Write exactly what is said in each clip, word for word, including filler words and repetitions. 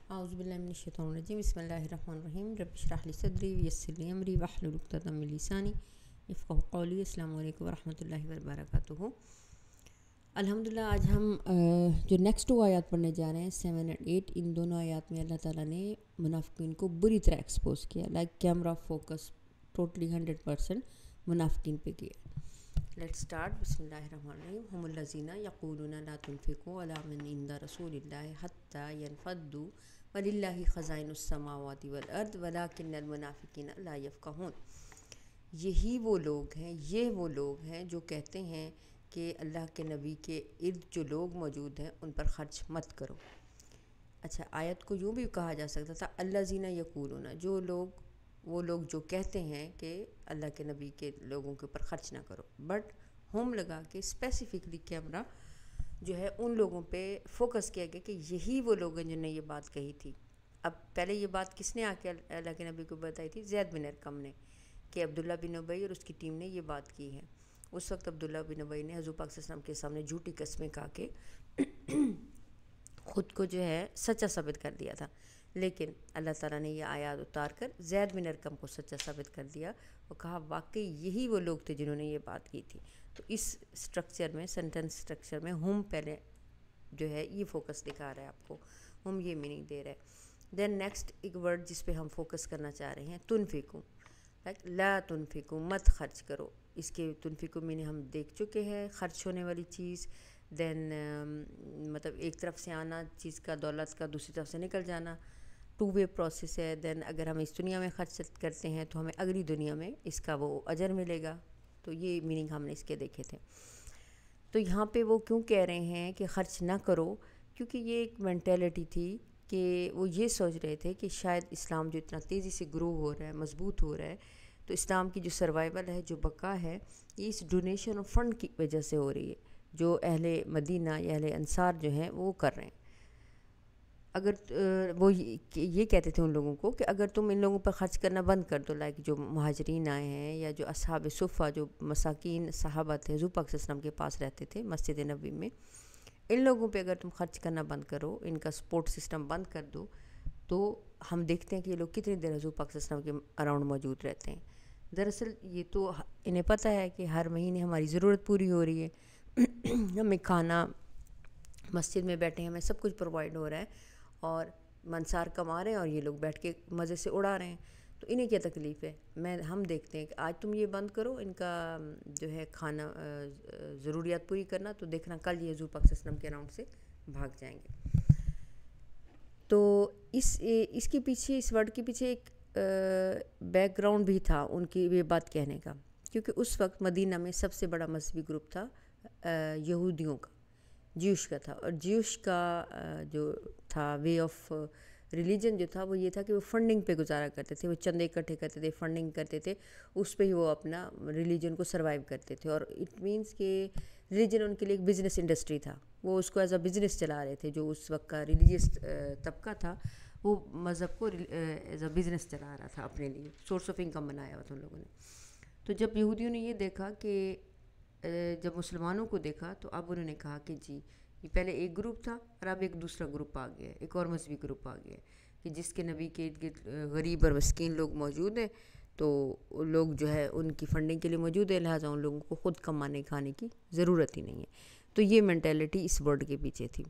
أعوذ بالله من الشيطان الرجيم بسم الله الرحمن الرحيم رب اشرح لي صدري ويسر لي أمري واحلل عقدة من لساني يفقهوا قولي. السلام علیکم ورحمۃ اللہ وبرکاتہ. الحمدللہ آج ہم جو نیکسٹ ٹو آیات پڑھنے جا رہے ہیں سیون اینڈ ایٹ، ان دونوں آیات میں اللہ تعالیٰ نے منافقین کو بری طرح ایکسپوز کیا، like camera focus totally hundred percent منافقین پہ کیا. Let start. بسم اللہ الرحمن الرحیم. هم الذین یقولون لا تنفقوا علی من عند رسول اللہ حتی ینفضوا وللہ خزائن السماوات والارض ولکن المنافقین لا یفقہون. یہی وہ لوگ ہیں یہ وہ لوگ ہیں جو کہتے ہیں کہ اللہ کے نبی کے ارد جو لوگ موجود ہیں ان پر خرچ مت کرو. اچھا، آیت کو یوں بھی کہا جا سکتا تھا الذین یقولون، جو لوگ وہ لوگ جو کہتے ہیں کہ اللہ کے نبی کے لوگوں کے اوپر خرچ نہ کرو، بٹ ہوم لگا کے اسپیسیفکلی کیمرہ جو ہے ان لوگوں پہ فوکس کیا گیا کہ یہی وہ لوگ ہیں جنہوں نے یہ بات کہی تھی. اب پہلے یہ بات کس نے آ کے اللہ کے نبی کو بتائی تھی؟ زید بن ارقم نے، کہ عبداللہ بن ابی اور اس کی ٹیم نے یہ بات کی ہے. اس وقت عبداللہ بن ابی نے حضور پاک صلی اللہ علیہ وسلم کے سامنے جھوٹی قسمیں کھا کے خود کو جو ہے سچا ثابت کر دیا تھا، لیکن اللہ تعالیٰ نے یہ آیات اتار کر زید بن ارقم کو سچا ثابت کر دیا اور کہا واقعی یہی وہ لوگ تھے جنہوں نے یہ بات کی تھی. تو اس سٹرکچر میں، سینٹنس سٹرکچر میں ہم پہلے جو ہے یہ فوکس دکھا رہا ہے آپ کو، ہم یہ میننگ دے رہا ہے. دین نیکسٹ ایک ورڈ جس پہ ہم فوکس کرنا چاہ رہے ہیں تنفقو، لائک لا تنفقو، مت خرچ کرو. اس کے تنفقو میں ہم دیکھ چکے ہیں خرچ ہونے والی چیز، دین مطلب ایک طرف سے آنا چیز کا، دولت کا، دوسری طرف سے نکل جانا، ٹو وے پروسیس ہے. دین اگر ہم اس دنیا میں خرچ کرتے ہیں تو ہمیں اگلی دنیا میں اس کا وہ اجر ملے گا. تو یہ میننگ ہم نے اس کے دیکھے تھے. تو یہاں پہ وہ کیوں کہہ رہے ہیں کہ خرچ نہ کرو؟ کیونکہ یہ ایک مینٹیلٹی تھی کہ وہ یہ سوچ رہے تھے کہ شاید اسلام جو اتنا تیزی سے گرو ہو رہا ہے، مضبوط ہو رہا ہے، تو اسلام کی جو سروائیول ہے، جو بقا ہے، یہ اس ڈونیشن اور فنڈ کی وجہ سے ہو رہی ہے جو اہل مدینہ یا اہل انصار جو ہیں وہ کر رہے ہیں. اگر وہ یہ کہتے تھے ان لوگوں کو کہ اگر تم ان لوگوں پر خرچ کرنا بند کر دو، لائک جو مہاجرین آئے ہیں یا جو اصحاب صفہ، جو مساکین صحابہ تھے حضور پاک صلی اللہ علیہ وسلم کے پاس رہتے تھے مسجد نبوی میں، ان لوگوں پہ اگر تم خرچ کرنا بند کرو، ان کا سپورٹ سسٹم بند کر دو، تو ہم دیکھتے ہیں کہ یہ لوگ کتنی دیر حضور پاک صلی اللہ علیہ وسلم کے اراؤنڈ موجود رہتے ہیں. دراصل یہ تو انہیں پتہ ہے کہ ہر مہینے ہماری ضرورت پوری ہو رہی ہے، ہمیں کھانا، مسجد میں بیٹھے ہیں ہمیں سب کچھ پرووائڈ ہو رہا ہے، اور منصار کما رہے ہیں اور یہ لوگ بیٹھ کے مزے سے اڑا رہے ہیں. تو انہیں کیا تکلیف ہے؟ میں ہم دیکھتے ہیں کہ آج تم یہ بند کرو ان کا جو ہے کھانا، ضروریات پوری کرنا، تو دیکھنا کل یہ حضور پاک صلی اللہ علیہ وسلم کے راؤنڈ سے بھاگ جائیں گے. تو اس اس کے پیچھے، اس ورڈ کے پیچھے ایک بیک گراؤنڈ بھی تھا ان کی یہ بات کہنے کا، کیونکہ اس وقت مدینہ میں سب سے بڑا مذہبی گروپ تھا یہودیوں کا، جیوش کا تھا. اور جیوش کا جو تھا وے آف ریلیجن جو تھا وہ یہ تھا کہ وہ فنڈنگ پہ گزارا کرتے تھے، وہ چندے اکٹھے کرتے تھے، فنڈنگ کرتے تھے، اس پہ ہی وہ اپنا ریلیجن کو سروائیو کرتے تھے. اور اٹ مینس کہ ریلیجن ان کے لیے ایک بزنس انڈسٹری تھا، وہ اس کو ایز اے بزنس چلا رہے تھے. جو اس وقت کا ریلیجیس طبقہ تھا وہ مذہب کو ایز اے بزنس چلا رہا تھا، اپنے لیے سورس آف انکم بنایا ہوا تھا ان لوگوں نے. تو جب یہودیوں نے یہ دیکھا کہ جب مسلمانوں کو دیکھا تو اب انہوں نے کہا کہ جی یہ پہلے ایک گروپ تھا اور اب ایک دوسرا گروپ آ گیا ہے، ایک اور مذہبی گروپ آ گیا ہے کہ جس کے نبی کے ارد گرد غریب اور مسکین لوگ موجود ہیں، تو لوگ جو ہے ان کی فنڈنگ کے لیے موجود ہے، لہٰذا ان لوگوں کو خود کمانے کھانے کی ضرورت ہی نہیں ہے. تو یہ مینٹیلٹی اس ورڈ کے پیچھے تھی.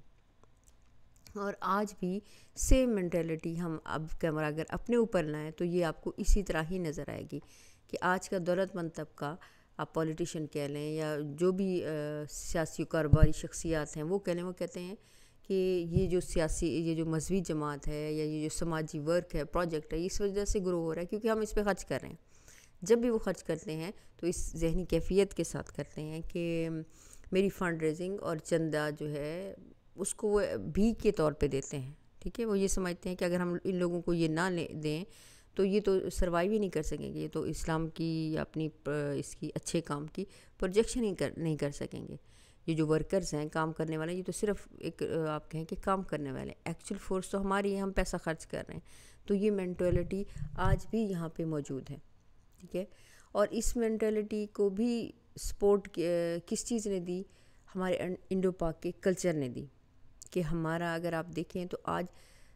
اور آج بھی سیم مینٹیلٹی ہم اب کیمرہ اگر اپنے اوپر لائیں تو یہ آپ کو اسی طرح ہی نظر آئے گی کہ آج کا دولت مند طبقہ، آپ پولیٹیشین کہہ لیں یا جو بھی سیاسی کاروباری شخصیات ہیں وہ کہہ لیں، وہ کہتے ہیں کہ یہ جو سیاسی، یہ جو مذہبی جماعت ہے یا یہ جو سماجی ورک ہے، پروجیکٹ ہے، اس وجہ سے گرو ہو رہا ہے کیونکہ ہم اس پہ خرچ کر رہے ہیں. جب بھی وہ خرچ کرتے ہیں تو اس ذہنی کیفیت کے ساتھ کرتے ہیں کہ میری فنڈ ریزنگ اور چندہ جو ہے اس کو وہ بھیک کے طور پہ دیتے ہیں. ٹھیک ہے، وہ یہ سمجھتے ہیں کہ اگر ہم ان لوگوں کو یہ نہ لے دیں تو یہ تو سروائیو ہی نہیں کر سکیں گے، یہ تو اسلام کی یا اپنی اس کی اچھے کام کی پروجیکشن ہی کر نہیں کر سکیں گے. یہ جو ورکرز ہیں، کام کرنے والے، یہ تو صرف ایک آپ کہیں کہ کام کرنے والے، ایکچوئل فورس تو ہماری ہے، ہم پیسہ خرچ کر رہے ہیں. تو یہ مینٹیلٹی آج بھی یہاں پہ موجود ہے. ٹھیک ہے، اور اس مینٹیلٹی کو بھی سپورٹ کس چیز نے دی؟ ہمارے انڈو پاک کے کلچر نے دی. کہ ہمارا اگر آپ دیکھیں تو آج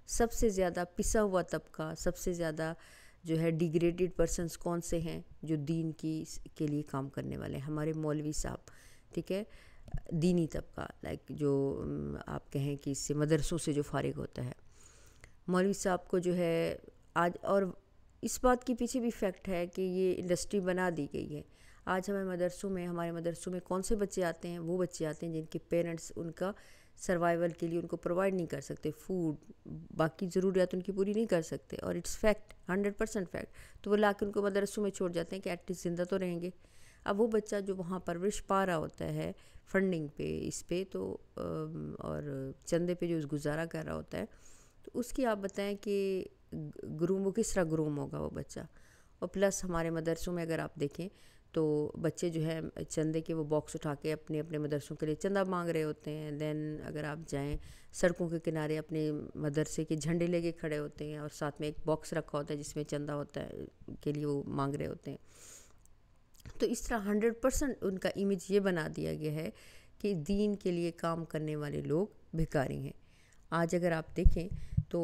سب سے زیادہ پسا ہوا طبقہ، سب سے زیادہ جو ہے ڈیگریڈڈ پرسنس کون سے ہیں؟ جو دین کی کے لیے کام کرنے والے ہیں، ہمارے مولوی صاحب، ٹھیک ہے، دینی طبقہ، لائک جو آپ کہیں کہ اس سے مدرسوں سے جو فارغ ہوتا ہے، مولوی صاحب کو جو ہے آج، اور اس بات کے پیچھے بھی فیکٹ ہے کہ یہ انڈسٹری بنا دی گئی ہے۔ آج ہمیں مدرسوں میں ہمارے مدرسوں میں کون سے بچے آتے ہیں؟ وہ بچے آتے ہیں جن کے پیرنٹس ان کا سروائیول کے لیے ان کو پرووائڈ نہیں کر سکتے، فوڈ، باقی ضروریات ان کی پوری نہیں کر سکتے، اور it's fact, hundred percent fact, تو وہ لا کے ان کو مدرسوں میں چھوڑ جاتے ہیں کہ ایٹ لیسٹ زندہ تو رہیں گے۔ اب وہ بچہ جو وہاں پرورش پا رہا ہوتا ہے فنڈنگ پہ، اس پہ تو اور چندے پہ جو گزارا کر رہا ہوتا ہے، تو اس کی آپ بتائیں کہ گروم وہ کس طرح گروم ہوگا وہ بچہ۔ اور پلس ہمارے مدرسوں میں اگر آپ دیکھیں تو بچے جو ہیں چندے کے وہ باکس اٹھا کے اپنے اپنے مدرسوں کے لیے چندہ مانگ رہے ہوتے ہیں، دین اگر آپ جائیں سڑکوں کے کنارے اپنے مدرسے کے جھنڈے لے کے کھڑے ہوتے ہیں، اور ساتھ میں ایک باکس رکھا ہوتا ہے جس میں چندہ ہوتا ہے کے لیے وہ مانگ رہے ہوتے ہیں۔ تو اس طرح ہنڈریڈ پرسینٹ ان کا امیج یہ بنا دیا گیا ہے کہ دین کے لیے کام کرنے والے لوگ بھکاری ہیں۔ آج اگر آپ دیکھیں تو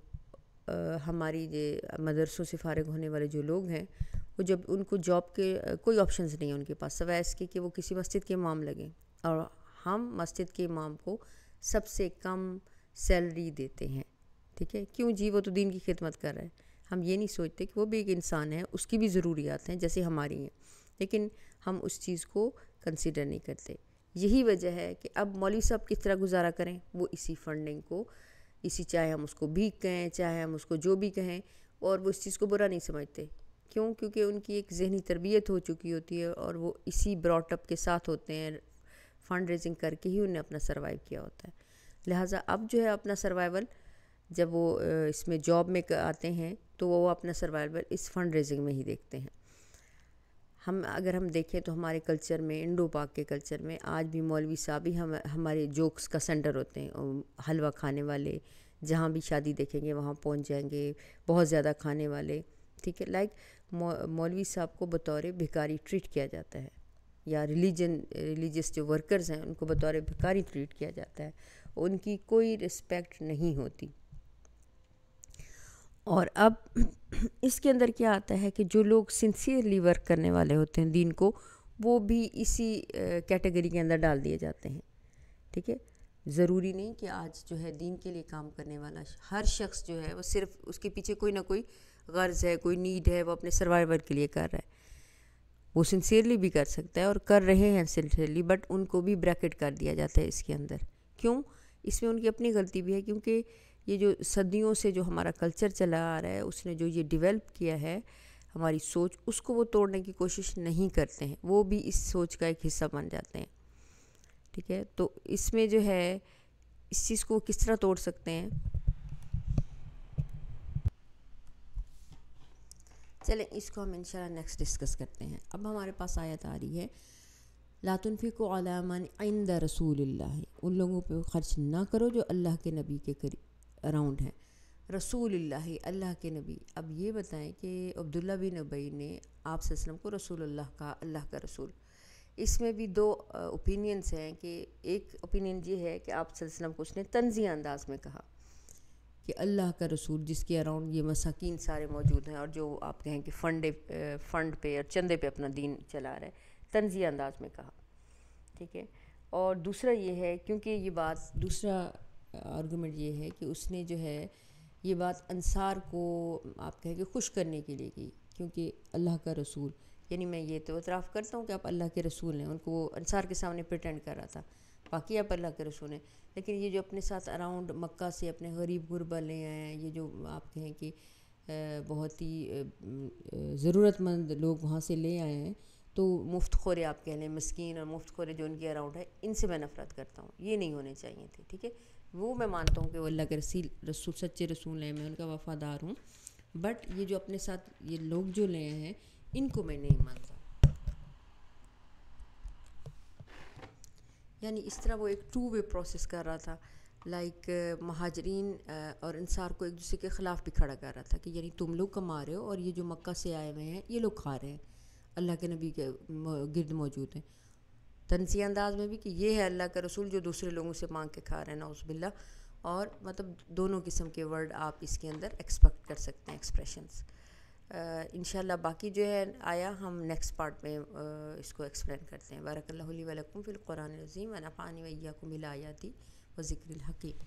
ہماری جو مدرسوں سے فارغ ہونے والے جو لوگ ہیں، وہ جب ان کو جاب کے کوئی آپشنز نہیں ہیں ان کے پاس سوائے اس کے کہ وہ کسی مسجد کے امام لگیں، اور ہم مسجد کے امام کو سب سے کم سیلری دیتے ہیں، ٹھیک ہے، کیوں جی؟ وہ تو دین کی خدمت کر رہا ہے۔ ہم یہ نہیں سوچتے کہ وہ بھی ایک انسان ہے، اس کی بھی ضروریات ہیں جیسے ہماری ہیں، لیکن ہم اس چیز کو کنسیڈر نہیں کرتے۔ یہی وجہ ہے کہ اب مولوی صاحب کس طرح گزارا کریں؟ وہ اسی فنڈنگ کو، اسی، چاہے ہم اس کو بھیک کہیں، چاہے ہم اس کو جو بھی کہیں، اور وہ اس چیز کو برا نہیں سمجھتے۔ کیوں؟ کیونکہ ان کی ایک ذہنی تربیت ہو چکی ہوتی ہے، اور وہ اسی براٹ اپ کے ساتھ ہوتے ہیں، فنڈ ریزنگ کر کے ہی انہیں اپنا سروائیو کیا ہوتا ہے۔ لہٰذا اب جو ہے اپنا سروائیول، جب وہ اس میں جاب میں آتے ہیں تو وہ اپنا سروائیول اس فنڈ ریزنگ میں ہی دیکھتے ہیں۔ ہم اگر ہم دیکھیں تو ہمارے کلچر میں، انڈو پاک کے کلچر میں، آج بھی مولوی صاحب ہی ہم ہمارے جوکس کا سینٹر ہوتے ہیں، حلوہ کھانے والے، جہاں بھی شادی دیکھیں گے وہاں پہنچ جائیں گے، بہت زیادہ کھانے والے، ٹھیک ہے، لائک مولوی صاحب کو بطور بھکاری ٹریٹ کیا جاتا ہے، یا ریلیجن ریلیجس جو ورکرز ہیں ان کو بطور بھکاری ٹریٹ کیا جاتا ہے، ان کی کوئی رسپیکٹ نہیں ہوتی۔ اور اب اس کے اندر کیا آتا ہے کہ جو لوگ سنسیئرلی ورک کرنے والے ہوتے ہیں دین کو، وہ بھی اسی کیٹیگری کے اندر ڈال دیے جاتے ہیں، ٹھیک ہے۔ ضروری نہیں کہ آج جو ہے دین کے لیے کام کرنے والا ہر شخص جو ہے وہ صرف اس کے پیچھے کوئی نہ کوئی غرض ہے، کوئی نیڈ ہے، وہ اپنے سروائیور کے لیے کر رہا ہے۔ وہ سنسیئرلی بھی کر سکتا ہے اور کر رہے ہیں سنسیئرلی، بٹ ان کو بھی بریکٹ کر دیا جاتا ہے اس کے اندر۔ کیوں؟ اس میں ان کی اپنی غلطی بھی ہے، کیونکہ یہ جو صدیوں سے جو ہمارا کلچر چلا آ رہا ہے، اس نے جو یہ ڈیولپ کیا ہے ہماری سوچ، اس کو وہ توڑنے کی کوشش نہیں کرتے ہیں، وہ بھی اس سوچ کا ایک حصہ بن جاتے ہیں، ٹھیک ہے۔ تو اس میں جو ہے اس چیز کو کس طرح توڑ سکتے ہیں؟ چلیں اس کو ہم انشاءاللہ نیکسٹ ڈسکس کرتے ہیں۔ اب ہمارے پاس آیت آ رہی ہے، لا تنفقوا علی من عند رسول اللہ، ان لوگوں پہ خرچ نہ کرو جو اللہ کے نبی کے قریب اراؤنڈ ہیں۔ رسول اللہ، اللہ کے نبی۔ اب یہ بتائیں کہ عبداللہ بن ابی نے آپ صلی اللہ علیہ وسلم کو رسول اللہ کہا، اللہ کا رسول۔ اس میں بھی دو اوپینینس ہیں، کہ ایک اوپینین یہ ہے کہ آپ صلی اللہ علیہ وسلم کو اس نے طنزیہ انداز میں کہا کہ اللہ کا رسول جس کے اراؤنڈ یہ مساکین سارے موجود ہیں، اور جو آپ کہیں کہ فنڈ فنڈ پہ اور چندے پہ اپنا دین چلا رہا ہے، طنزیہ انداز میں کہا، ٹھیک ہے۔ اور دوسرا یہ ہے، کیونکہ یہ بات، دوسرا آرگومنٹ یہ ہے کہ اس نے جو ہے یہ بات انصار کو آپ کہیں کہ خوش کرنے کے لیے کی، کیونکہ اللہ کا رسول، یعنی میں یہ تو اعتراف کرتا ہوں کہ آپ اللہ کے رسول ہیں، ان کو وہ انصار کے سامنے پریٹینڈ کر رہا تھا، باقی آپ اللہ کے رسول ہیں، لیکن یہ جو اپنے ساتھ اراؤنڈ مکہ سے اپنے غریب غربا لے آئے ہیں، یہ جو آپ کہیں کہ بہت ہی ضرورت مند لوگ وہاں سے لے آئے ہیں، تو مفت خورے آپ کہہ لیں، مسکین اور مفت خورے جو ان کے اراؤنڈ ہے، ان سے میں نفرت کرتا ہوں، یہ نہیں ہونے چاہیے تھے، ٹھیک ہے۔ وہ میں مانتا ہوں کہ وہ اللہ کے رسول رسول سچے رسول ہیں، میں ان کا وفادار ہوں، بٹ یہ جو اپنے ساتھ یہ لوگ جو لے آئے ہیں ان کو میں نہیں مانتا۔ یعنی اس طرح وہ ایک ٹو وے پروسیس کر رہا تھا، لائک مہاجرین اور انصار کو ایک دوسرے کے خلاف بھی کھڑا کر رہا تھا، کہ یعنی تم لوگ کما رہے ہو اور یہ جو مکہ سے آئے ہوئے ہیں یہ لوگ کھا رہے ہیں، اللہ کے نبی کے گرد موجود ہیں، طنزیہ انداز میں بھی کہ یہ ہے اللہ کا رسول جو دوسرے لوگوں سے مانگ کے کھا رہے ہیں، نعوذ باللہ۔ اور مطلب دونوں قسم کے ورڈ آپ اس کے اندر ایکسپیکٹ کر سکتے ہیں ایکسپریشنس. انشاءاللہ باقی جو ہے آیا ہم نیکسٹ پارٹ میں اس کو ایکسپلین کرتے ہیں. بارک اللہ لی و لکم فی القرآن العظیم و نفعنی و ایاکم بالآیات و ذکر الحکیم.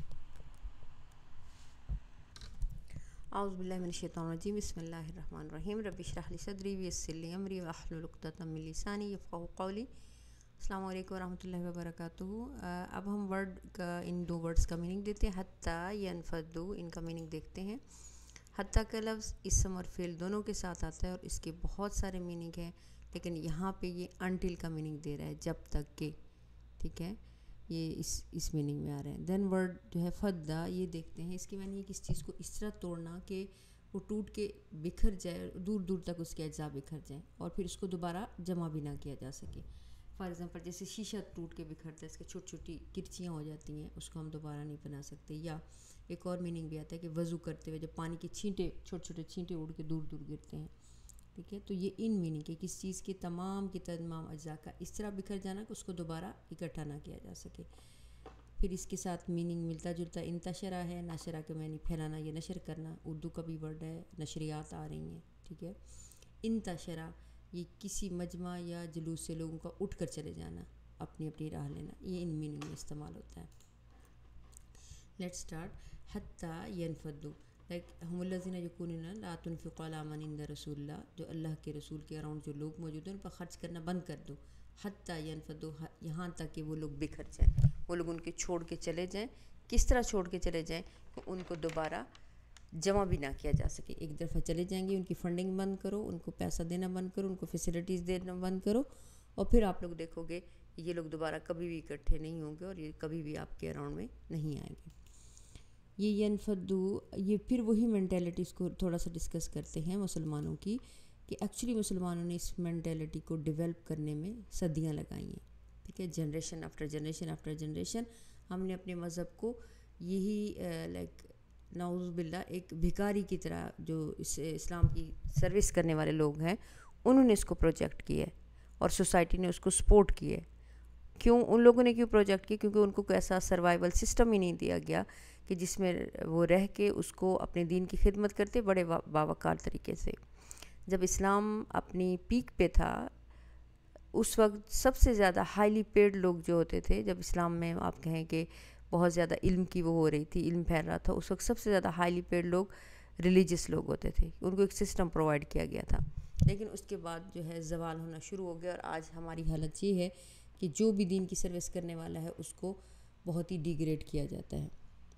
اعوذ باللہ من الشیطان الرجیم بسم اللہ الرحمن الرحیم. رب اشرح لی صدری ویسر لی امری واحلل عقدۃ من لسانی یفقہوا قولی. السلام علیکم ورحمۃ اللہ وبرکاتہ. اب ہم ورڈ کا ان دو ورڈز کا میننگ دیتے ہیں. حتیٰ ینفدو، ان کا میننگ دیکھتے ہیں. حتیٰ کا لفظ اسم اور فعل دونوں کے ساتھ آتا ہے اور اس کے بہت سارے میننگ ہیں، لیکن یہاں پہ یہ انٹل کا میننگ دے رہا ہے، جب تک کہ. ٹھیک ہے، یہ اس اس میننگ میں آ رہے ہیں. دین ورڈ جو ہے فدا، یہ دیکھتے ہیں اس کی معنی ہے کس چیز کو اس طرح توڑنا کہ وہ ٹوٹ کے بکھر جائے، دور دور تک اس کے اجزاء بکھر جائیں اور پھر اس کو دوبارہ جمع بھی نہ کیا جا سکے. فار ایگزامپل جیسے شیشہ ٹوٹ کے بکھرتا ہے، اس کے چھوٹی چھوٹی کرچیاں ہو جاتی ہیں، اس کو ہم دوبارہ نہیں بنا سکتے. یا ایک اور میننگ بھی آتا ہے کہ وضو کرتے ہوئے جب پانی کی چھینٹے چھوٹے چھوٹے چھینٹے اڑ کے دور دور گرتے ہیں. ٹھیک ہے، تو یہ ان میننگ ہے کس چیز کے تمام کے تمام اجزاء کا اس طرح بکھر جانا کہ اس کو دوبارہ اکٹھا نہ کیا جا سکے. پھر اس کے ساتھ میننگ ملتا جلتا انتشرہ ہے. نشرہ کے معنی پھیلانا یا نشر کرنا، اردو کا بھی ورڈ ہے، نشریات آ رہی ہیں. ٹھیک ہے، انتشرہ یہ کسی مجمع یا جلوس سے لوگوں کا اٹھ کر چلے جانا، اپنی اپنی راہ لینا، یہ ان میننگ میں استعمال ہوتا ہے. Let start. حتیٰ ینفدو، لائک ہم الذین یقولون لا تنفقوا علی من عند رسول اللہ، جو اللہ کے رسول کے اراؤنڈ جو لوگ موجود ہیں ان پر خرچ کرنا بند کر دو. حتیٰ ینفدو، یہاں تک کہ وہ لوگ بکھر جائیں، وہ لوگ ان کے چھوڑ کے چلے جائیں. کس طرح چھوڑ کے چلے جائیں کہ ان کو دوبارہ جمع بھی نہ کیا جا سکے. ایک دفعہ چلے جائیں گے، ان کی فنڈنگ بند کرو، ان کو پیسہ دینا بند کرو، ان کو فیسلٹیز دینا بند کرو، اور پھر آپ لوگ دیکھو گے یہ لوگ دوبارہ کبھی بھی اکٹھے نہیں ہوں گے اور یہ کبھی بھی آپ کے اراؤنڈ میں نہیں آئیں گے. یہ ینفدو، یہ پھر وہی مینٹیلٹیز کو تھوڑا سا ڈسکس کرتے ہیں مسلمانوں کی، کہ ایکچولی مسلمانوں نے اس مینٹیلٹی کو ڈیولپ کرنے میں صدیاں لگائی ہیں. ٹھیک ہے، generation after generation after generation ہم نے اپنے مذہب کو یہی لائک نعوذ باللہ ایک بھکاری کی طرح، جو اس اسلام کی سروس کرنے والے لوگ ہیں انہوں نے اس کو پروجیکٹ کیا ہے اور سوسائٹی نے اس کو سپورٹ کیا ہے. کیوں ان لوگوں نے کیوں پروجیکٹ کیا؟ کیونکہ ان کو کوئی ایسا سروائیول سسٹم ہی نہیں دیا گیا کہ جس میں وہ رہ کے اس کو اپنے دین کی خدمت کرتے بڑے باوقار طریقے سے. جب اسلام اپنی پیک پہ تھا اس وقت سب سے زیادہ ہائیلی پیڈ لوگ جو ہوتے تھے، جب اسلام میں آپ کہیں کہ بہت زیادہ علم کی وہ ہو رہی تھی، علم پھیل رہا تھا، اس وقت سب سے زیادہ ہائیلی پیڈ لوگ ریلیجس لوگ ہوتے تھے. ان کو ایک سسٹم پرووائڈ کیا گیا تھا. لیکن اس کے بعد جو ہے زوال ہونا شروع ہو گیا اور آج ہماری حالت یہ ہے کہ جو بھی دین کی سروس کرنے والا ہے اس کو بہت ہی ڈیگریڈ کیا جاتا ہے.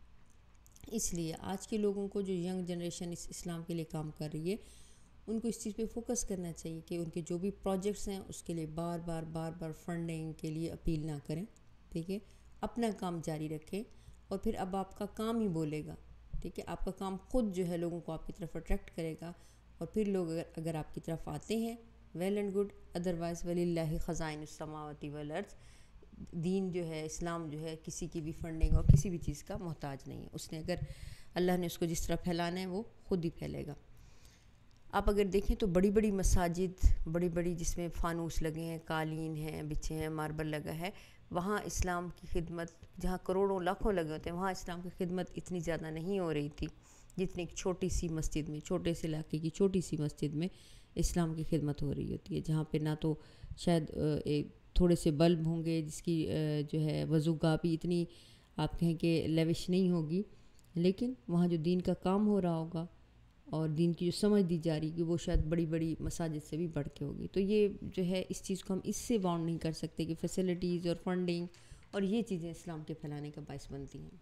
اس لیے آج کے لوگوں کو، جو ینگ جنریشن اس اسلام کے لیے کام کر رہی ہے، ان کو اس چیز پہ فوکس کرنا چاہیے کہ ان کے جو بھی پروجیکٹس ہیں اس کے لیے بار بار بار بار فنڈنگ کے لیے اپیل نہ کریں. ٹھیک ہے، اپنا کام جاری رکھیں اور پھر اب آپ کا کام ہی بولے گا. ٹھیک ہے، آپ کا کام خود جو ہے لوگوں کو آپ کی طرف اٹریکٹ کرے گا اور پھر لوگ اگر اگر آپ کی طرف آتے ہیں ویل اینڈ گڈ، ادروائز وللہ خزائن السماوات والارض. دین جو ہے، اسلام جو ہے، کسی کی بھی فنڈنگ اور کسی بھی چیز کا محتاج نہیں ہے. اس نے اگر اللہ نے اس کو جس طرح پھیلانا ہے وہ خود ہی پھیلے گا. آپ اگر دیکھیں تو بڑی بڑی مساجد، بڑی بڑی جس میں فانوس لگے ہیں، قالین ہیں، بچھے ہیں، ماربل لگا ہے، وہاں اسلام کی خدمت، جہاں کروڑوں لاکھوں لگے ہوتے ہیں، وہاں اسلام کی خدمت اتنی زیادہ نہیں ہو رہی تھی جتنی ایک چھوٹی سی مسجد میں، چھوٹے سے علاقے کی چھوٹی سی مسجد میں اسلام کی خدمت ہو رہی ہوتی ہے، جہاں پہ نہ تو شاید ایک تھوڑے سے بلب ہوں گے، جس کی جو ہے وضوگاہ بھی اتنی آپ کہیں کہ لیوش نہیں ہوگی، لیکن وہاں جو دین کا کام ہو رہا ہوگا اور دین کی جو سمجھ دی جا رہی کہ وہ شاید بڑی بڑی مساجد سے بھی بڑھ کے ہوگی. تو یہ جو ہے اس چیز کو ہم اس سے باؤنڈ نہیں کر سکتے کہ فیسلٹیز اور فنڈنگ اور یہ چیزیں اسلام کے پھیلانے کا باعث بنتی ہیں.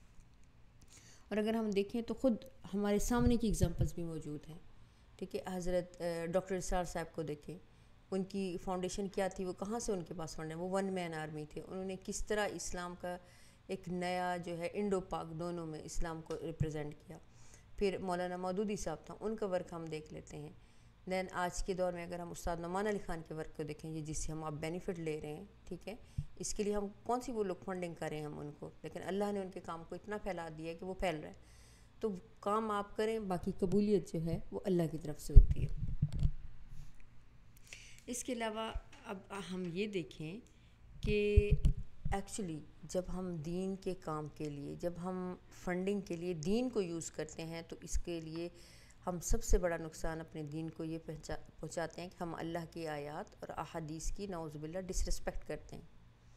اور اگر ہم دیکھیں تو خود ہمارے سامنے کی اگزامپلس بھی موجود ہیں. ٹھیک ہے، حضرت ڈاکٹر اسرار صاحب کو دیکھیں، ان کی فاؤنڈیشن کیا تھی، وہ کہاں سے ان کے پاس فنڈ ہے؟ وہ ون مین آرمی تھے. انہوں نے کس طرح اسلام کا ایک نیا جو ہے انڈو پاک دونوں میں اسلام کو ریپرزینٹ کیا. پھر مولانا مودودی صاحب تھا، ان کا ورک ہم دیکھ لیتے ہیں. دین آج کے دور میں اگر ہم استاد نعمان علی خان کے ورک کو دیکھیں گے، جس سے ہم اب بینیفٹ لے رہے ہیں، ٹھیک ہے، اس کے لیے ہم کون سی وہ لوگ فنڈنگ کریں ہم ان کو، لیکن اللہ نے ان کے کام کو اتنا پھیلا دیا ہے کہ وہ پھیل رہا ہے. تو کام آپ کریں، باقی قبولیت جو ہے وہ اللہ کی طرف سے ہوتی ہے. اس کے علاوہ اب ہم یہ دیکھیں کہ ایکچولی جب ہم دین کے کام کے لیے، جب ہم فنڈنگ کے لیے دین کو یوز کرتے ہیں تو اس کے لیے ہم سب سے بڑا نقصان اپنے دین کو یہ پہنچا پہنچاتے ہیں کہ ہم اللہ کی آیات اور احادیث کی نعوذ باللہ ڈس رسپیکٹ کرتے ہیں۔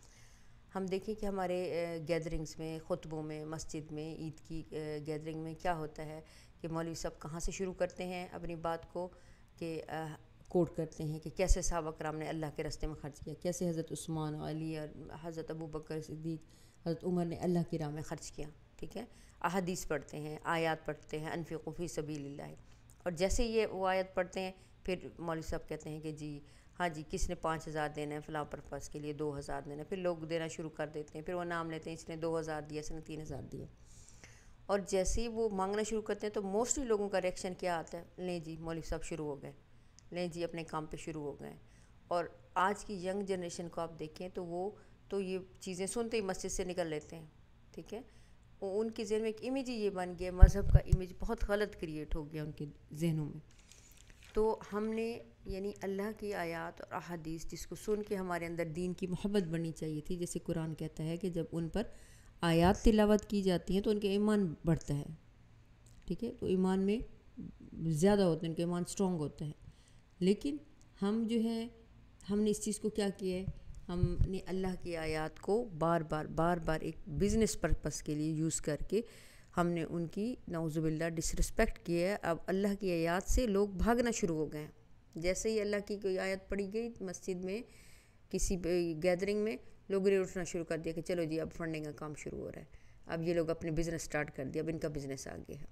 ہم دیکھیں کہ ہمارے گیدرنگز میں، خطبوں میں، مسجد میں، عید کی گیدرنگ میں کیا ہوتا ہے کہ مولوی صاحب کہاں سے شروع کرتے ہیں اپنی بات کو، کہ کوٹ کرتے ہیں کہ کیسے صحابہ کرام نے اللہ کے راستے میں خرچ کیا، کیسے حضرت عثمان و علی اور حضرت ابو بکر صدیق، حضرت عمر نے اللہ کی راہ میں خرچ کیا، ٹھیک ہے۔ احادیث پڑھتے ہیں، آیات پڑھتے ہیں، انفقوا فی سبیل اللہ، اور جیسے یہ وہ آیت پڑھتے ہیں پھر مولوی صاحب کہتے ہیں کہ جی ہاں جی کس نے پانچ ہزار دینا ہے فلاں پرپس کے لیے، دو ہزار دینا ہے، پھر لوگ دینا شروع کر دیتے ہیں، پھر وہ نام لیتے ہیں اس نے دو ہزار دیا، اس نے تین ہزار دیا، اور جیسے ہی وہ مانگنا شروع کرتے ہیں تو موسٹلی لوگوں کا ریئیکشن کیا آتا ہے، لیں جی مولوی صاحب شروع ہو گئے، لیں جی اپنے کام پہ شروع ہو گئے۔ اور آج کی ینگ جنریشن کو آپ دیکھیں تو وہ تو یہ چیزیں سنتے ہی مسجد سے نکل لیتے ہیں، ٹھیک ہے۔ ان کے ذہن میں ایک امیج ہی یہ بن گیا، مذہب کا امیج بہت غلط کریٹ ہو گیا ان کے ذہنوں میں۔ تو ہم نے یعنی اللہ کی آیات اور احادیث جس کو سن کے ہمارے اندر دین کی محبت بڑھنی چاہیے تھی، جیسے قرآن کہتا ہے کہ جب ان پر آیات تلاوت کی جاتی ہیں تو ان کے ایمان بڑھتا ہے، ٹھیک ہے، تو ایمان میں زیادہ ہوتا ہے، ان کا ایمان اسٹرانگ ہوتا ہے۔ لیکن ہم جو ہے ہم نے اس چیز کو کیا کیا ہے، ہم نے اللہ کی آیات کو بار بار بار بار ایک بزنس پرپس کے لیے یوز کر کے ہم نے ان کی نعوذ باللہ ڈس رسپیکٹ کی ہے۔ اب اللہ کی آیات سے لوگ بھاگنا شروع ہو گئے ہیں، جیسے ہی اللہ کی کوئی آیت پڑھی گئی مسجد میں کسی گیدرنگ میں، لوگوں نے اٹھنا شروع کر دیا کہ چلو جی اب فنڈنگ کا کام شروع ہو رہا ہے، اب یہ لوگ اپنے بزنس سٹارٹ کر دیا، اب ان کا بزنس آ گیا ہے۔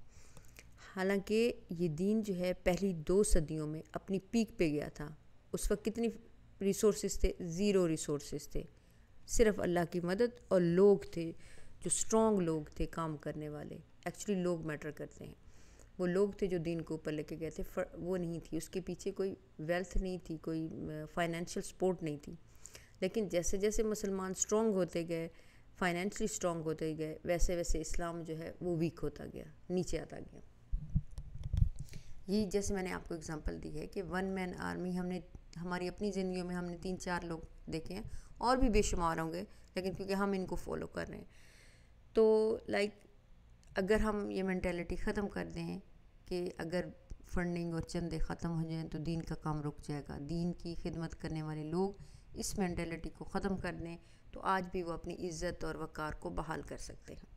حالانکہ یہ دین جو ہے پہلی دو صدیوں میں اپنی پیک پہ گیا تھا، اس وقت کتنی ریسورسز تھے، زیرو ریسورسز تھے، صرف اللہ کی مدد اور لوگ تھے جو اسٹرانگ لوگ تھے کام کرنے والے۔ ایکچولی لوگ میٹر کرتے ہیں، وہ لوگ تھے جو دین کو اوپر لے کے گئے تھے، وہ نہیں تھی، اس کے پیچھے کوئی ویلتھ نہیں تھی، کوئی فائنینشیل سپورٹ نہیں تھی۔ لیکن جیسے جیسے مسلمان اسٹرانگ ہوتے گئے، فائنینشلی اسٹرانگ ہوتے گئے، ویسے ویسے اسلام جو ہے وہ ویک ہوتا گیا، نیچے آتا گیا۔ یہ جیسے میں نے آپ کو اگزامپل دی ہے کہ ون مین آرمی ہم نے ہماری اپنی زندگیوں میں ہم نے تین چار لوگ دیکھے ہیں، اور بھی بے شمار ہوں گے، لیکن کیونکہ ہم ان کو فالو کر رہے ہیں تو لائک اگر ہم یہ مینٹیلٹی ختم کر دیں کہ اگر فنڈنگ اور چندے ختم ہو جائیں تو دین کا کام رک جائے گا، دین کی خدمت کرنے والے لوگ اس مینٹیلٹی کو ختم کر دیں تو آج بھی وہ اپنی عزت اور وقار کو بحال کر سکتے ہیں۔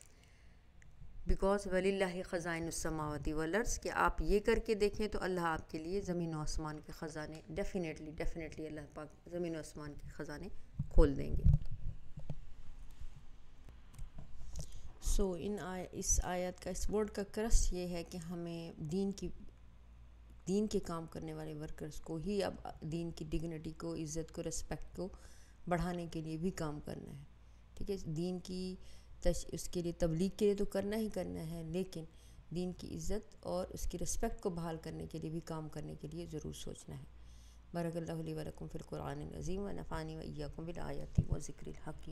بیکاز وَلِلَّهِ خَزَائِنُ السَّمَاوَاتِ وَالْأَرْضِ، کہ آپ یہ کر کے دیکھیں تو اللہ آپ کے لیے زمین و آسمان کے خزانے ڈیفینیٹلی ڈیفینیٹلی اللہ پاک زمین و آسمان کے خزانے کھول دیں گے۔ سو ان اس آیت کا، اس ورڈ کا کرس یہ ہے کہ ہمیں دین کی دین کے کام کرنے والے ورکرز کو ہی اب دین کی ڈگنیٹی کو، عزت کو، ریسپیکٹ کو بڑھانے کے لیے بھی کام کرنا ہے، ٹھیک ہے۔ دین کی تش اس کے لیے تبلیغ کے لیے تو کرنا ہی کرنا ہے، لیکن دین کی عزت اور اس کی ریسپیکٹ کو بحال کرنے کے لیے بھی کام کرنے کے لیے ضرور سوچنا ہے۔ بارک اللہ لی و لکم فی القرآن العظیم و نفعنی و ایاکم بالآیات و ذکر الحکیم۔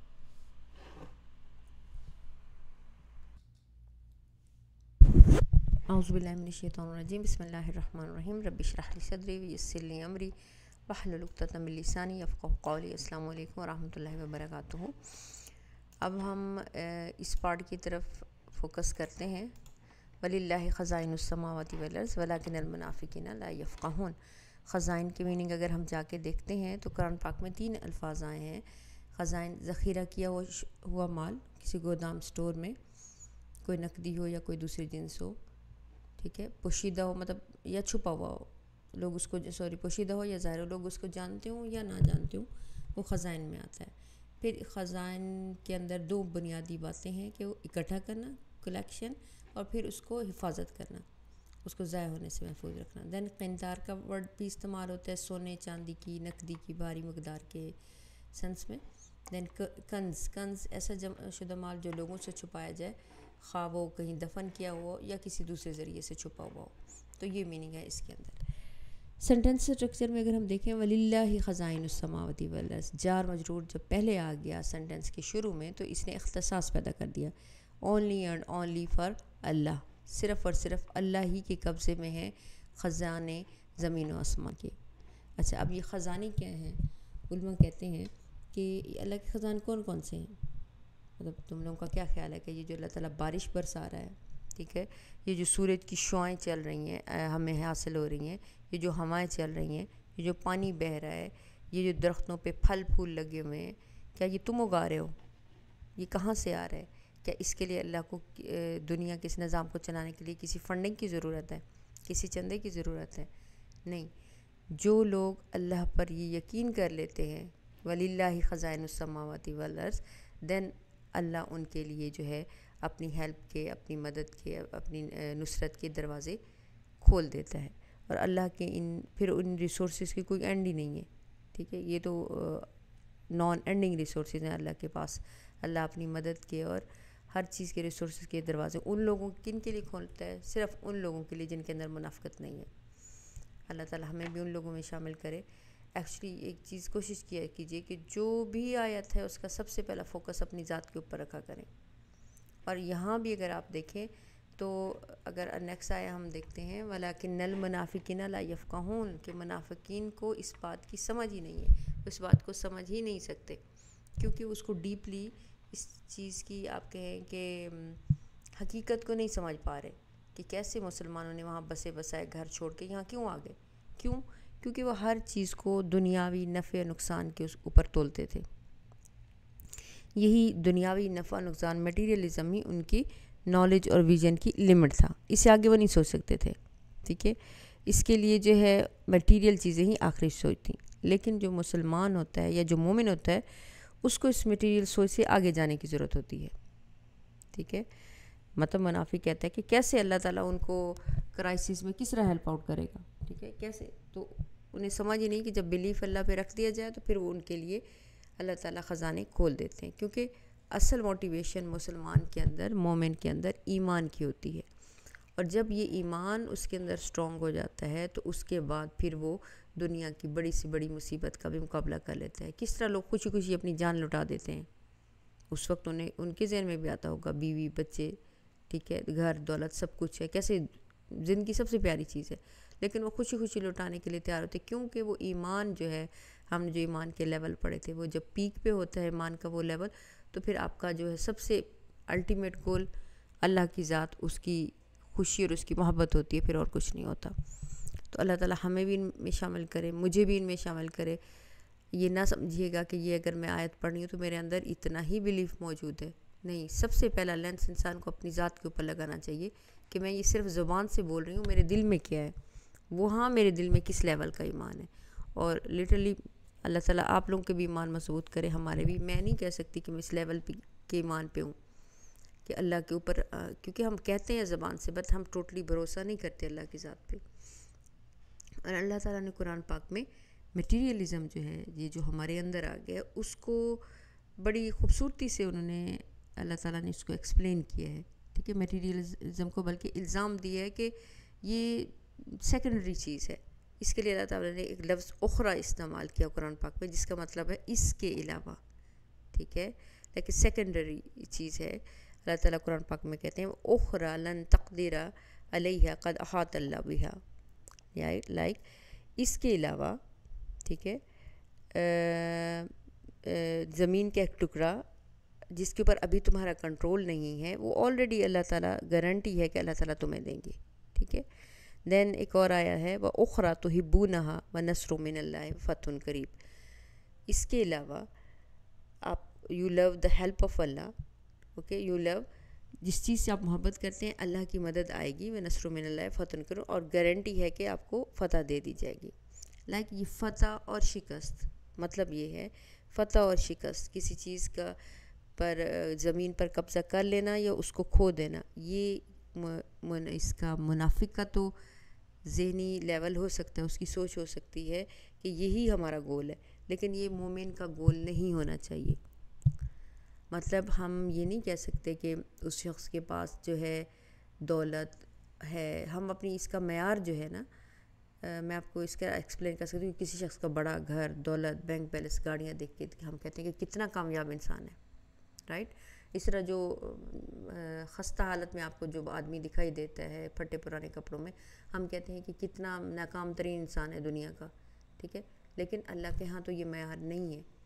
اعوذ باللہ من الشیطان الرجیم، بسم اللہ الرحمن الرحیم، رب اشرح لی صدری ویسر لی امری واحلل عقدۃ من لسانی یفقہوا قولی۔ السلام علیکم ورحمۃ اللہ وبرکاتہ۔ اب ہم اس پارٹ کی طرف فوکس کرتے ہیں، وَلِلَّهِ خَزَائِنُ السَّمَاوَاتِ وَالْأَرْضِ وَلَٰكِنَّ الْمُنَافِقِينَ لَا يَفْقَهُونَ۔ خزائن کی میننگ اگر ہم جا کے دیکھتے ہیں تو قرآن پاک میں تین الفاظ آئے ہیں۔ خزائن ذخیرہ کیا ہوا مال، کسی گودام سٹور میں، کوئی نقدی ہو یا کوئی دوسری جنس ہو، ٹھیک ہے، پوشیدہ ہو مطلب یا چھپا ہوا ہو، لوگ اس کو سوری پوشیدہ ہو یا ظاہر ہو، لوگ اس کو جانتے ہوں یا نہ جانتے ہوں، وہ خزائن میں آتا ہے۔ پھر خزائن کے اندر دو بنیادی باتیں ہیں کہ وہ اکٹھا کرنا، کلیکشن، اور پھر اس کو حفاظت کرنا، اس کو ضائع ہونے سے محفوظ رکھنا۔ دین قنطار کا ورڈ بھی استعمال ہوتا ہے سونے چاندی کی، نقدی کی بھاری مقدار کے سنس میں۔ دین کنز، کنز ایسا جمع شدہ مال جو لوگوں سے چھپایا جائے، خواہ وہ کہیں دفن کیا ہوا یا کسی دوسرے ذریعے سے چھپا ہوا ہو، تو یہ میننگ ہے اس کے اندر۔ سینٹینس اسٹرکچر میں اگر ہم دیکھیں وَلِلَّهِ خَزَائِنُ السَّمَاوَاتِ وَالْأَرْضِ، جار مجرور جب پہلے آ گیا سینٹینس کے شروع میں تو اس نے اختصاص پیدا کر دیا، اونلی اینڈ اونلی فار اللہ، صرف اور صرف اللہ ہی کے قبضے میں ہے خزانے زمین و آسمان کے۔ اچھا اب یہ خزانے کیا ہیں؟ علماء کہتے ہیں کہ اللہ کے خزان کون کون سے ہیں. مطلب تم لوگوں کا کیا خیال ہے کہ یہ جو اللہ تعالیٰ بارش برسا رہا ہے, ٹھیک ہے, یہ جو سورج کی شعائیں چل رہی ہیں ہمیں حاصل ہو رہی ہیں, یہ جو ہوائیں چل رہی ہیں, یہ جو پانی بہہ رہا ہے, یہ جو درختوں پہ پھل پھول لگے ہوئے ہیں, کیا یہ تم اگا رہے ہو؟ یہ کہاں سے آ رہا ہے؟ کیا اس کے لیے اللہ کو دنیا کے اس نظام کو چلانے کے لیے کسی فنڈنگ کی ضرورت ہے, کسی چندے کی ضرورت ہے؟ نہیں. جو لوگ اللہ پر یہ یقین کر لیتے ہیں وَلِلَّهِ خَزَائِنُ السَّمَاوَاتِ وَالْأَرْضِ دین اللہ ان کے لیے جو ہے اپنی ہیلپ کے, اپنی مدد کے, اپنی نصرت کے دروازے کھول دیتا ہے. اور اللہ کے ان پھر ان ریسورسز کی کوئی اینڈ ہی نہیں ہے, ٹھیک ہے. یہ تو نان اینڈنگ ریسورسز ہیں اللہ کے پاس. اللہ اپنی مدد کے اور ہر چیز کے ریسورسز کے دروازے ان لوگوں کن کے لیے کھولتا ہے؟ صرف ان لوگوں کے لیے جن کے اندر منافقت نہیں ہے. اللہ تعالیٰ ہمیں بھی ان لوگوں میں شامل کرے. ایکچولی ایک چیز کوشش کیا کیجیے کہ جو بھی آیت ہے اس کا سب سے پہلا فوکس اپنی ذات کے اوپر رکھا کریں. اور یہاں بھی اگر آپ دیکھیں تو اگر نیکسٹ آیا ہم دیکھتے ہیں وَلَٰكِنَّ الْمُنَافِقِينَ لَا يَفْقَهُونَ کہ منافقین کو اس بات کی سمجھ ہی نہیں ہے, اس بات کو سمجھ ہی نہیں سکتے, کیونکہ اس کو ڈیپلی اس چیز کی آپ کہیں کہ حقیقت کو نہیں سمجھ پا رہے کہ کیسے مسلمانوں نے وہاں بسے بسائے گھر چھوڑ کے یہاں کیوں آ گئے. کیوں؟ کیونکہ وہ ہر چیز کو دنیاوی نفع نقصان کے اس اوپر تولتے تھے. یہی دنیاوی نفع نقصان میٹیریلزم ہی ان کی نالج اور ویژن کی لمٹ تھا. اس سے آگے وہ نہیں سوچ سکتے تھے, ٹھیک ہے. اس کے لیے جو ہے میٹیریل چیزیں ہی آخری سوچ تھیں. لیکن جو مسلمان ہوتا ہے یا جو مومن ہوتا ہے اس کو اس میٹیریل سوچ سے آگے جانے کی ضرورت ہوتی ہے, ٹھیک ہے. مطلب منافق کہتا ہے کہ کیسے اللہ تعالیٰ ان کو کرائسس میں کس طرح ہیلپ آؤٹ کرے گا, ٹھیک ہے, کیسے. تو انہیں سمجھ ہی نہیں کہ جب بلیف اللہ پہ رکھ دیا جائے تو پھر وہ ان کے لیے اللہ تعالیٰ خزانے کھول دیتے ہیں. کیونکہ اصل موٹیویشن مسلمان کے اندر, مومن کے اندر ایمان کی ہوتی ہے. اور جب یہ ایمان اس کے اندر سٹرونگ ہو جاتا ہے تو اس کے بعد پھر وہ دنیا کی بڑی سے بڑی مصیبت کا بھی مقابلہ کر لیتا ہے. کس طرح لوگ خوشی خوشی اپنی جان لٹا دیتے ہیں, اس وقت انہیں ان کے ذہن میں بھی آتا ہوگا بیوی بچے, ٹھیک ہے, گھر دولت سب کچھ ہے, کیسے زندگی سب سے پیاری چیز ہے, لیکن وہ خوشی خوشی لٹانے کے لیے تیار ہوتے ہیں. کیونکہ وہ ایمان جو ہے, ہم نے جو ایمان کے لیول پڑھے تھے, وہ جب پیک پہ ہوتا ہے ایمان کا وہ لیول, تو پھر آپ کا جو ہے سب سے الٹیمیٹ گول اللہ کی ذات, اس کی خوشی اور اس کی محبت ہوتی ہے, پھر اور کچھ نہیں ہوتا. تو اللہ تعالیٰ ہمیں بھی ان میں شامل کرے, مجھے بھی ان میں شامل کرے. یہ نہ سمجھیے گا کہ یہ اگر میں آیت پڑھ رہی ہوں تو میرے اندر اتنا ہی بلیف موجود ہے. نہیں, سب سے پہلا لینس انسان کو اپنی ذات کے اوپر لگانا چاہیے کہ میں یہ صرف زبان سے بول رہی ہوں, میرے دل میں کیا ہے, وہاں میرے دل میں کس لیول کا ایمان ہے. اور لٹرلی اللہ تعالیٰ آپ لوگوں کے بھی ایمان مضبوط کرے, ہمارے بھی. میں نہیں کہہ سکتی کہ میں اس لیول پہ کے ایمان پہ ہوں کہ اللہ کے اوپر, کیونکہ ہم کہتے ہیں زبان سے, بٹ ہم ٹوٹلی بھروسہ نہیں کرتے اللہ کی ذات پہ. اور اللہ تعالیٰ نے قرآن پاک میں میٹیریلزم جو ہے, یہ جو ہمارے اندر آ گیا, اس کو بڑی خوبصورتی سے انہوں نے, اللہ تعالیٰ نے اس کو ایکسپلین کیا ہے, ٹھیک ہے, میٹیریلزم کو. بلکہ الزام دیا ہے کہ یہ سیکنڈری چیز ہے. اس کے لیے اللہ تعالیٰ نے ایک لفظ اخری استعمال کیا قرآن پاک میں, جس کا مطلب ہے اس کے علاوہ, ٹھیک ہے, لیکن سیکنڈری چیز ہے. اللہ تعالیٰ قرآن پاک میں کہتے ہیں اخری لن تقدر علیہ قد احاط اللہ بہا, لائک اس کے علاوہ, ٹھیک ہے, زمین کا ایک ٹکڑا جس کے اوپر ابھی تمہارا کنٹرول نہیں ہے, وہ آلریڈی اللہ تعالیٰ گارنٹی ہے کہ اللہ تعالیٰ تمہیں دیں گے, ٹھیک ہے. دین ایک اور آیا ہے وَأُخْرَى تُحِبُّونَهَا وَنَصْرٌ مِّنَ اللَّهِ فَتْحٌ قَرِیب. اس کے علاوہ آپ you love the help of اللہ, اوکے, یو لو جس چیز سے آپ محبت کرتے ہیں, اللہ کی مدد آئے گی, وَنَصْرٌ مِّنَ اللَّهِ فَتْحٌ قَرِیب, اور گارنٹی ہے کہ آپ کو فتح دے دی جائے گی. لائک یہ فتح اور شکست, مطلب یہ ہے فتح اور شکست, کسی چیز کا پر زمین پر قبضہ کر لینا یا اس کو کھو دینا. یہ اس کا منافق کا تو ذہنی لیول ہو سکتا ہے, اس کی سوچ ہو سکتی ہے کہ یہی ہمارا گول ہے, لیکن یہ مومن کا گول نہیں ہونا چاہیے. مطلب ہم یہ نہیں کہہ سکتے کہ اس شخص کے پاس جو ہے دولت ہے, ہم اپنی اس کا معیار جو ہے نا, میں آپ کو اس کا ایکسپلین کر سکتی ہوں. کسی شخص کا بڑا گھر, دولت, بینک بیلنس, گاڑیاں دیکھ کے ہم کہتے ہیں کہ کتنا کامیاب انسان ہے, رائٹ. اس طرح جو خستہ حالت میں آپ کو جو آدمی دکھائی دیتا ہے پھٹے پرانے کپڑوں میں, ہم کہتے ہیں کہ کتنا ناکام ترین انسان ہے دنیا کا, ٹھیک ہے. لیکن اللہ کے ہاں تو یہ معیار نہیں ہے.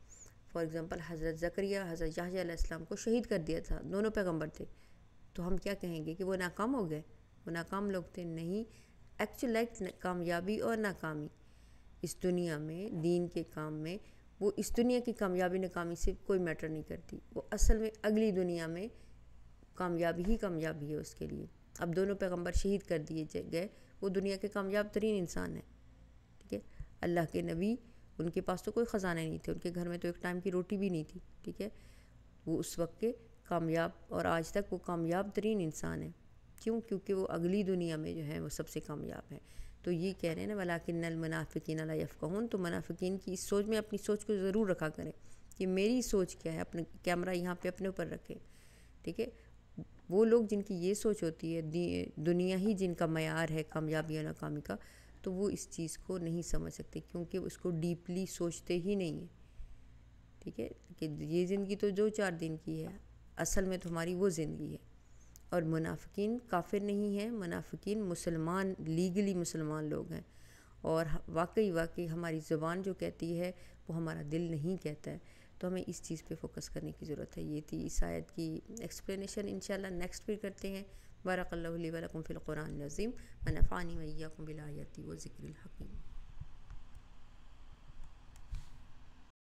فار ایگزامپل حضرت زکریہ حضرت یحییٰ علیہ السلام کو شہید کر دیا تھا، دونوں پیغمبر تھے، تو ہم کیا کہیں گے کہ وہ ناکام ہو گئے؟ وہ ناکام لوگ تھے؟ نہیں، ایکچولی لائک کامیابی اور ناکامی اس دنیا میں، دین کے کام میں، وہ اس دنیا کی کامیابی ناکامی سے کوئی میٹر نہیں کرتی، وہ اصل میں اگلی دنیا میں کامیابی ہی کامیابی ہے اس کے لیے۔ اب دونوں پیغمبر شہید کر دیے گئے، وہ دنیا کے کامیاب ترین انسان ہیں، ٹھیک ہے۔ اللہ کے نبی، ان کے پاس تو کوئی خزانہ نہیں تھے، ان کے گھر میں تو ایک ٹائم کی روٹی بھی نہیں تھی، ٹھیک ہے، وہ اس وقت کے کامیاب، اور آج تک وہ کامیاب ترین انسان ہیں۔ کیوں؟ کیونکہ وہ اگلی دنیا میں جو ہیں وہ سب سے کامیاب ہیں۔ تو یہ کہہ رہے ہیں نا وَلَٰكِنَّ الْمُنَافِقِينَ لَا يَفْقَهُونَ، تو منافقین کی اس سوچ میں اپنی سوچ کو ضرور رکھا کریں کہ میری سوچ کیا ہے، اپنے کیمرہ یہاں پہ اپنے اوپر رکھیں، ٹھیک ہے۔ وہ لوگ جن کی یہ سوچ ہوتی ہے دنیا ہی جن کا معیار ہے کامیابی اور ناکامی کا، تو وہ اس چیز کو نہیں سمجھ سکتے، کیونکہ اس کو ڈیپلی سوچتے ہی نہیں ہیں، ٹھیک ہے، کہ یہ زندگی تو دو چار دن کی ہے، اصل میں تمہاری وہ زندگی ہے۔ اور منافقین کافر نہیں ہیں، منافقین مسلمان، لیگلی مسلمان لوگ ہیں، اور واقعی واقعی ہماری زبان جو کہتی ہے وہ ہمارا دل نہیں کہتا ہے، تو ہمیں اس چیز پہ فوکس کرنے کی ضرورت ہے۔ یہ تھی اس آیت کی ایکسپلینیشن، انشاءاللہ نیکسٹ پھر کرتے ہیں۔ بارک اللہ لی و لکم فی القرآن العظیم ونفعنی و ایاکم بالآیات و ذکر الحکیم۔